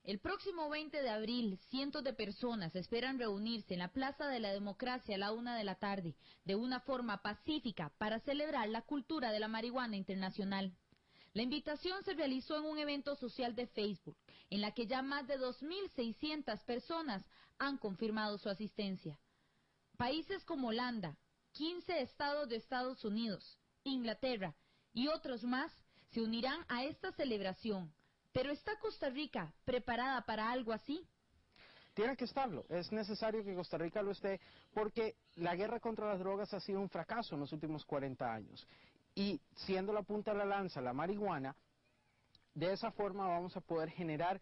El próximo 20 de abril, cientos de personas esperan reunirse en la Plaza de la Democracia a la 1 de la tarde, de una forma pacífica, para celebrar la cultura de la marihuana internacional. La invitación se realizó en un evento social de Facebook, en la que ya más de 2.600 personas han confirmado su asistencia. Países como Holanda, 15 estados de Estados Unidos, Inglaterra y otros más se unirán a esta celebración. ¿Pero está Costa Rica preparada para algo así? Tiene que estarlo, es necesario que Costa Rica lo esté, porque la guerra contra las drogas ha sido un fracaso en los últimos 40 años. Y siendo la punta de la lanza la marihuana, de esa forma vamos a poder generar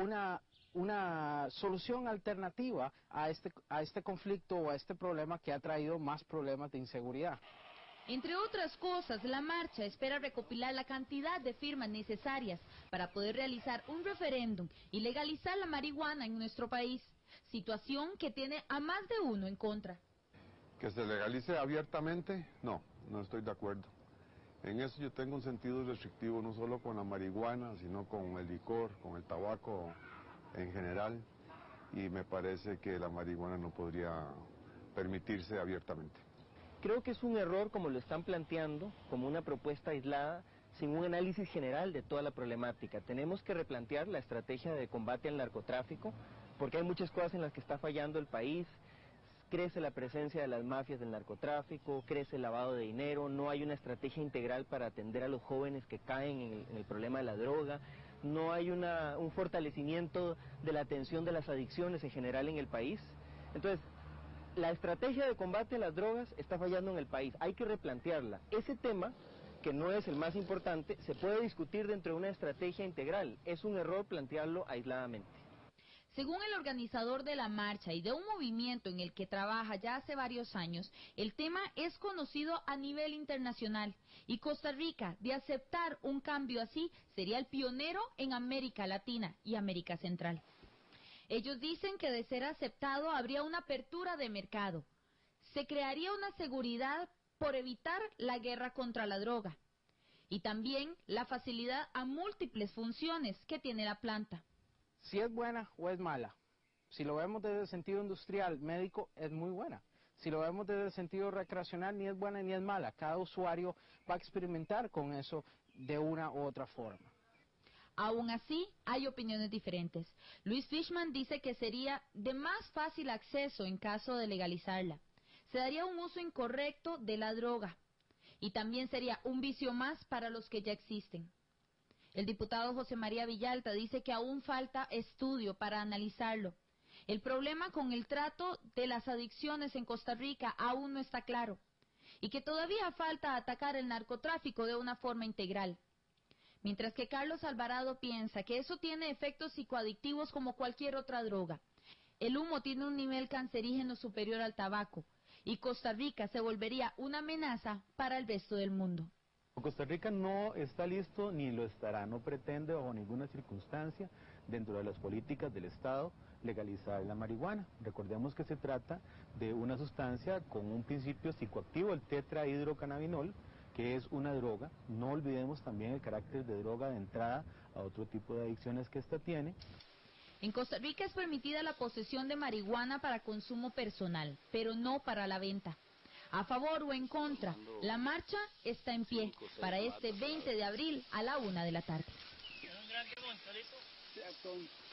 una solución alternativa a este conflicto o a este problema que ha traído más problemas de inseguridad. Entre otras cosas, la marcha espera recopilar la cantidad de firmas necesarias para poder realizar un referéndum y legalizar la marihuana en nuestro país, situación que tiene a más de uno en contra. ¿Que se legalice abiertamente? No estoy de acuerdo. En eso yo tengo un sentido restrictivo no solo con la marihuana, sino con el licor, con el tabaco en general, y me parece que la marihuana no podría permitirse abiertamente. Creo que es un error como lo están planteando, como una propuesta aislada, sin un análisis general de toda la problemática. Tenemos que replantear la estrategia de combate al narcotráfico, porque hay muchas cosas en las que está fallando el país. Crece la presencia de las mafias del narcotráfico, crece el lavado de dinero, no hay una estrategia integral para atender a los jóvenes que caen en el problema de la droga, no hay un fortalecimiento de la atención de las adicciones en general en el país. Entonces, la estrategia de combate a las drogas está fallando en el país, hay que replantearla. Ese tema, que no es el más importante, se puede discutir dentro de una estrategia integral, es un error plantearlo aisladamente. Según el organizador de la marcha y de un movimiento en el que trabaja ya hace varios años, el tema es conocido a nivel internacional y Costa Rica, de aceptar un cambio así, sería el pionero en América Latina y América Central. Ellos dicen que de ser aceptado habría una apertura de mercado. Se crearía una seguridad por evitar la guerra contra la droga y también la facilidad a múltiples funciones que tiene la planta. Si es buena o es mala. Si lo vemos desde el sentido industrial, médico, es muy buena. Si lo vemos desde el sentido recreacional, ni es buena ni es mala. Cada usuario va a experimentar con eso de una u otra forma. Aún así, hay opiniones diferentes. Luis Fishman dice que sería de más fácil acceso en caso de legalizarla. Se daría un uso incorrecto de la droga y también sería un vicio más para los que ya existen. El diputado José María Villalta dice que aún falta estudio para analizarlo. El problema con el trato de las adicciones en Costa Rica aún no está claro y que todavía falta atacar el narcotráfico de una forma integral. Mientras que Carlos Alvarado piensa que eso tiene efectos psicoadictivos como cualquier otra droga. El humo tiene un nivel cancerígeno superior al tabaco y Costa Rica se volvería una amenaza para el resto del mundo. Costa Rica no está listo ni lo estará, no pretende bajo ninguna circunstancia dentro de las políticas del Estado legalizar la marihuana. Recordemos que se trata de una sustancia con un principio psicoactivo, el tetrahidrocannabinol, que es una droga. No olvidemos también el carácter de droga de entrada a otro tipo de adicciones que esta tiene. En Costa Rica es permitida la posesión de marihuana para consumo personal, pero no para la venta. A favor o en contra, la marcha está en pie para este 20 de abril a la 1 de la tarde.